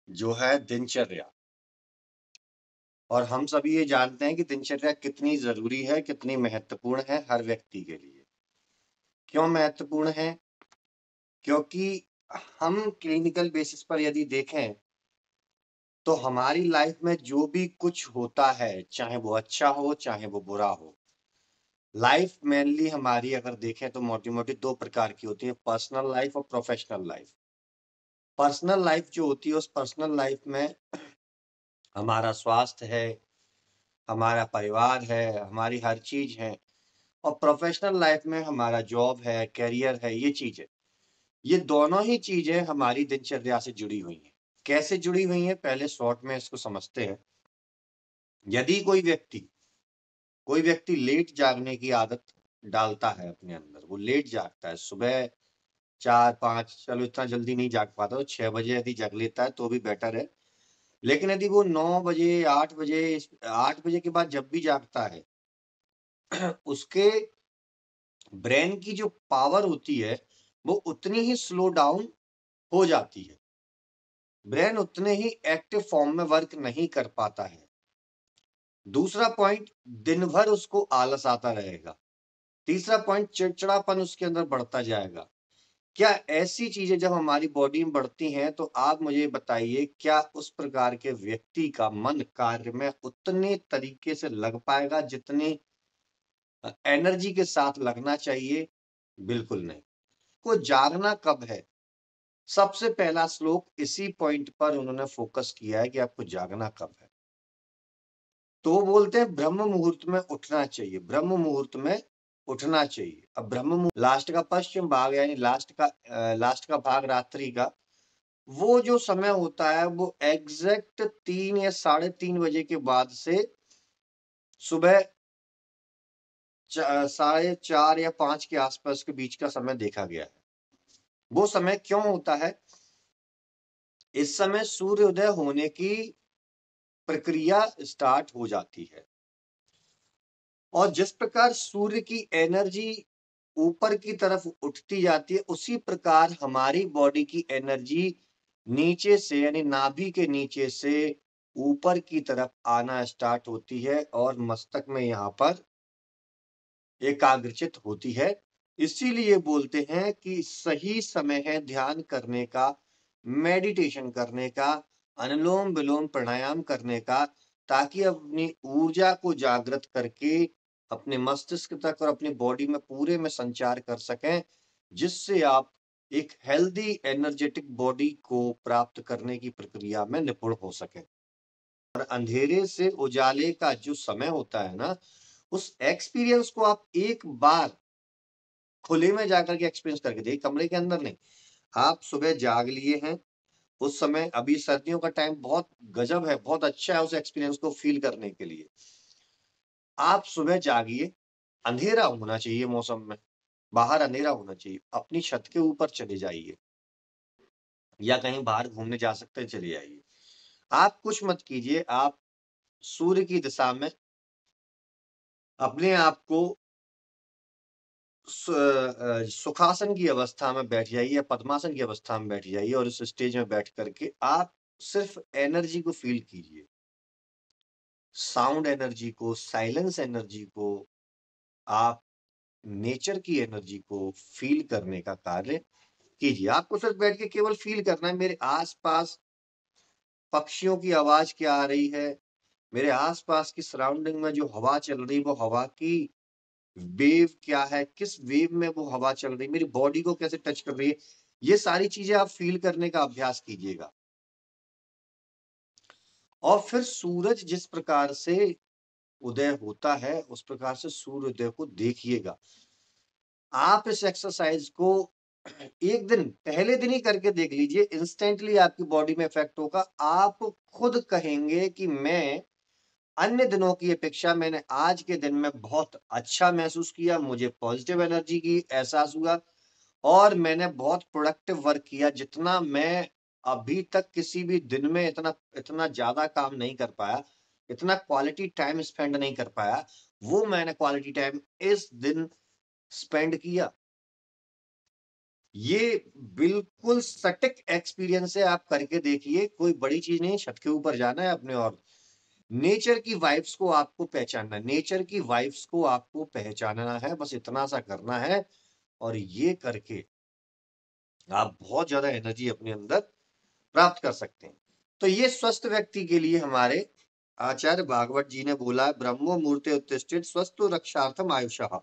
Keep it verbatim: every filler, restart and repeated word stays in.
जो है दिनचर्या। और हम सभी ये जानते हैं कि दिनचर्या कितनी ज़रूरी है, कितनी महत्वपूर्ण है हर व्यक्ति के लिए। क्यों महत्वपूर्ण है? क्योंकि हम क्लिनिकल बेसिस पर यदि देखें, तो हमारी लाइफ में जो भी कुछ होता है, चाहे वो अच्छा हो, चाहे वो बुरा हो, लाइफ मेनली हमारी अगर देखें तो मोटी-मोटी दो प्रकार की होती है, पर्सनल लाइफ और प्रोफेशनल लाइफ। पर्सनल लाइफ जो होती है, उस पर्सनल लाइफ में हमारा स्वास्थ्य है, हमारा परिवार है, हमारी हर चीज़ है और प्रोफेशनल लाइफ में हमारा जॉब है, करियर है, ये चीज़ है। ये दोनों ही चीज़ें हमारी दिनचर्या से जुड़ी हुई हैं। कैसे जुड़ी हुई हैं, पहले शॉर्ट में इसको समझते हैं। यदि कोई व्यक्ति कोई व्यक्ति लेट जागने की आदत डालता है अपने अंदर, वो लेट जागता है, सुबह चार पाँच चलो इतना जल्दी नहीं जाग पाता, तो छह बजे यदि जग लेता है तो भी बेटर है। लेकिन यदि वो नौ बजे, आठ बजे इस आठ बजे के बाद जब भी जागता है, उसके ब्रेन की जो पावर होती है, वो उतनी ही स्लो डाउन हो जाती है। ब्रेन उतने ही एक्टिव फॉर्म में वर्क नहीं कर पाता है। दूसरा पॉइंट, दिन भर उसको आलस आता रहेगा। तीसरा पॉइंट, चिड़चिड़ापन उसके अंदर बढ़ता जाएगा। क्या ऐसी चीज़ें जब हमारी बॉडी में बढ़ती हैं, तो आप मुझे बताइए, क्या उस प्रकार के व्यक्ति का मन कार्य में उतने तरीके से लग पाएगा जितनी अ, एनर्जी के साथ लगना चाहिए? बिल्कुल नहीं। को जागना कब है? सबसे पहला श्लोक इसी पॉइंट पर उन्होंने फोकस किया है कि आपको जागना कब है। तो वो बोलते हैं ब्रह्म मुहूर्त में उठना चाहिए, ब्रह्म मुहूर्त में उठना चाहिए। अब ब्रह्म मुहूर्त लास्ट का पश्चिम भाग यानी लास्ट का अ, लास्ट का भाग रात्रि का, वो जो समय होता है वो एग्ज़ैक्ट तीन या साढ़े तीन बजे के बाद से सुबह च साढ़े चार या पाँच के आस-पास के बीच का समय देखा गया है। वो समय क्यों होता है? इस समय सूर्योदय होने की प्रक्रिया स्टार्ट हो जाती है और जिस प्रकार सूर्य की एनर्जी ऊपर की तरफ उठती जाती है, उसी प्रकार हमारी बॉडी की एनर्जी नीचे से यानी नाभि के नीचे से ऊपर की तरफ आना स्टार्ट होती है और मस्तक में यहाँ पर एकाग्रचित होती है। इसीलिए बोलते हैं कि सही समय है ध्यान करने का, मेडिटेशन करने का, अनुलोम-विलोम प्राणायाम करने का, ताकि अपनी ऊर्जा को जागृत करके अपने मस्तिष्क तक और अपनी बॉडी में पूरे में संचार कर सकें, जिससे आप एक हेल्दी एनर्जेटिक बॉडी को प्राप्त करने की प्रक्रिया में निपुण हो सकें। और अंधेरे से उजाले का जो समय होता है ना, उस एक्सपीरियंस को आप एक बार खुले में जाकर के एक्सपीरियंस करके देखिए, कमरे के अंदर नहीं। आप सुबह जाग लिए हैं, उस समय अभी सर्दियों का टाइम बहुत गज़ब है, बहुत अच्छा है उस एक्सपीरियंस को फ़ील करने के लिए। आप सुबह जागिए, अंधेरा होना चाहिए मौसम में, बाहर अंधेरा होना चाहिए, अपनी छत के ऊपर चले जाइए या कहीं बाहर घूमने जा सकते हैं, चले जाइए। आप कुछ मत कीजिए, आप सूर्य की दिशा में अपने आप को स अ, सुखासन की अवस्था में बैठ जाइए या पद्मासन की अवस्था में बैठ जाइए और उस स्टेज में बैठ कर के आप सिर्फ़ एनर्जी को फ़ील कीजिए। साउंड एनर्जी को, साइलेंस एनर्जी को, आप नेचर की एनर्जी को फ़ील करने का कार्य कीजिए। आपको सिर्फ़ बैठ के केवल फ़ील करना है, मेरे आस-पास पक्षियों की आवाज़ क्या आ रही है, मेरे आस-पास की सराउंडिंग में जो हवा चल रही है, वो हवा की वेव क्या है, किस वेव में वो हवा चल रही है, मेरी बॉडी को कैसे टच कर रही है, ये सारी चीज़ें आप फ़ील करने का अभ्यास कीजिएगा। और फिर सूरज जिस प्रकार से उदय होता है, उस प्रकार से सूर्योदय को देखिएगा। आप इस एक्सरसाइज़ को एक दिन, पहले दिन ही करके देख लीजिए, इंस्टेंटली आपकी बॉडी में इफ़ेक्ट होगा। आप खुद कहेंगे कि मैं अन्य दिनों की अपेक्षा मैंने आज के दिन में बहुत अच्छा महसूस किया, मुझे पॉज़िटिव एनर्जी की एहसास हुआ और मैंने बहुत प्रोडक्टिव वर्क किया। जितना मैं अभी तक किसी भी दिन में इतना इतना ज़्यादा काम नहीं कर पाया, इतना क्वालिटी टाइम स्पेंड नहीं कर पाया, वो मैंने क्वालिटी टाइम इस दिन स्पेंड किया। ये बिल्कुल सटीक एक्सपीरियंस है, आप करके देखिए, कोई बड़ी चीज नहीं, छत के ऊपर जाना है अपने और नेचर की वाइब्स को आपको पहचानना है, नेचर की वाइब्स को आपको पहचानना है, बस इतना सा करना है और ये करके आप बहुत ज्यादा एनर्जी अपने अंदर प्राप्त कर सकते हैं। तो ये स्वस्थ व्यक्ति के लिए हमारे आचार्य भागवत जी ने बोला है, ब्रह्मो मूर्ते उत्तिष्ठित स्वस्थो रक्षार्थम आयुषः।